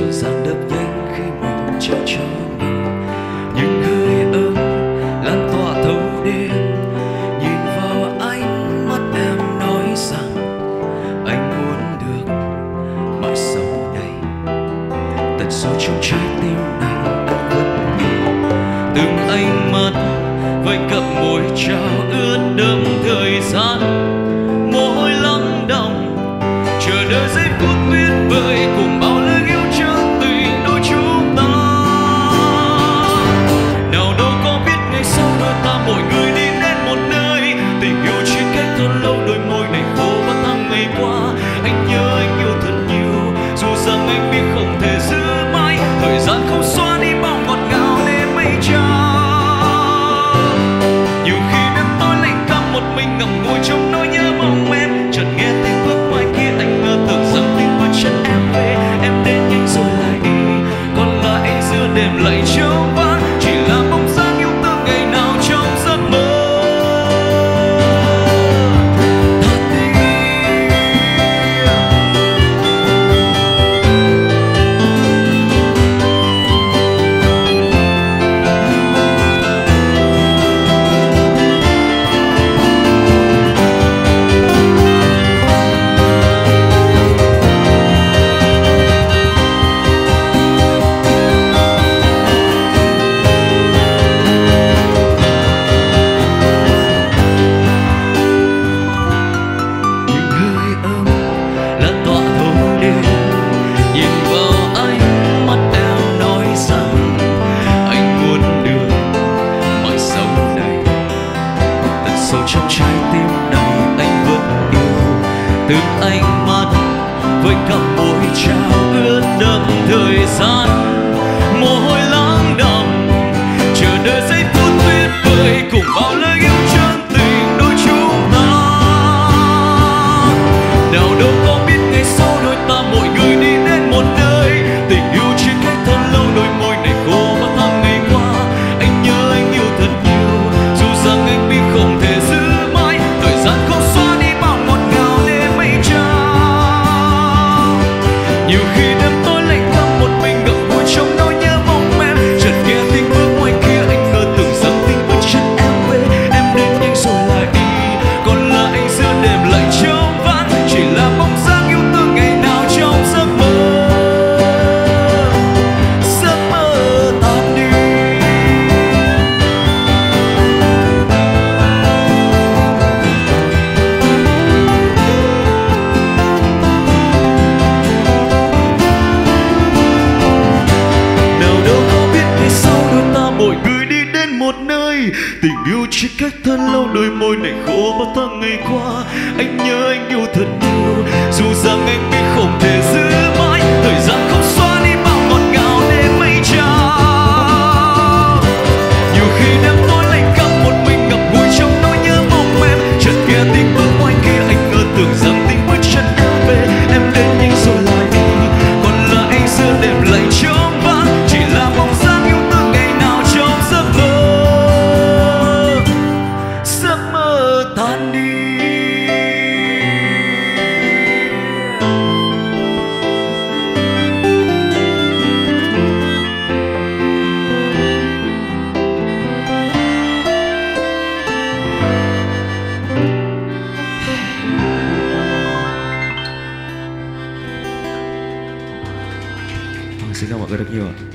dịu dàng đập nhanh khi mình trao cho nhau những hơi ấm lan tỏa thấu đêm. Nhìn vào ánh mắt em nói rằng anh muốn được mãi sau này. Tận sâu trong trái tim này anh vẫn yêu từng ánh mắt với cặp môi trao ướt đẫm thời gian. Mồ hôi lắng đọng chờ đợi giây phút tuyệt vời cùng bao lời yêu chân tình đôi chúng ta. Nào đâu có biết ngày sau đôi ta mỗi người đi đến một nơi, tình yêu chỉ cách thật lâu đôi môi này khô và tháng ngày qua. Anh nhớ anh yêu thật nhiều dù rằng anh biết không thể giữ mãi, thời gian không xóa đi bao ngọt ngào nên mây trao. Nhiều khi đêm tối lạnh căm một mình ngậm ngùi trong nỗi nhớ mong em, chợt nghe tiếng bước ngoài kia anh ngỡ tưởng rằng tiếng bước chân em về. Em đến nhanh rồi lại đi, còn lại giữa đêm lạnh trống vắng chỉ là bóng dáng yêu thương ngày nào trong giấc mơ. Sâu trong trái tim này anh vẫn yêu từng ánh mắt với cặp môi trao ướt đẫm thời gian. Mồ hôi lắng đọng chờ đợi giây phút tuyệt vời cùng bao lời yêu chân tình đôi chúng ta. Nào đâu có biết ngày sau đôi ta mỗi người đi đến một nơi, tình yêu chỉ cách thật lâu đôi môi này khô và tháng ngày qua. Anh nhớ anh yêu thật nhiều dù rằng anh biết không thể giữ mãi, thời gian không xóa đi bao ngọt ngào để mây trao. Nhiều khi đêm tối lạnh căm một mình ngậm ngùi trong nỗi nhớ mong em, chợt nghe tiếng bước ngoài kia anh ngỡ tưởng rằng tiếng bước chân em về. Em đến nhanh rồi lại đi, còn lại giữa đêm lạnh trống vắng chỉ là bóng dáng yêu thương ngày nào trong giấc mơ. Giấc mơ tan đi. Mỗi người đi đến một nơi, tình yêu chỉ cách thật lâu đôi môi này khô bao tháng ngày qua. Anh nhớ anh yêu thật nhiều dù rằng anh biết không thể giữ mãi, thời gian không xóa đi bao ngọt ngào để mây trao. Nhiều khi đêm tối lạnh căm một mình ngậm ngùi trong nỗi nhớ mong em, chợt nghe tiếng bước ngoài kia anh ngỡ tưởng rằng tiếng bước chân em về. Em đến nhanh rồi lại đi, còn lại giữa đêm lạnh trống vắng chỉ là bóng dáng yêu thương ngày nào trong giấc mơ tan đi. Xin cảm ơn mọi người rất nhiều ạ.